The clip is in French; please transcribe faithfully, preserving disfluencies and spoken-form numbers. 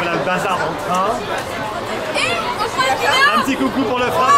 voilà le bazar en train. Un petit coucou pour le frère.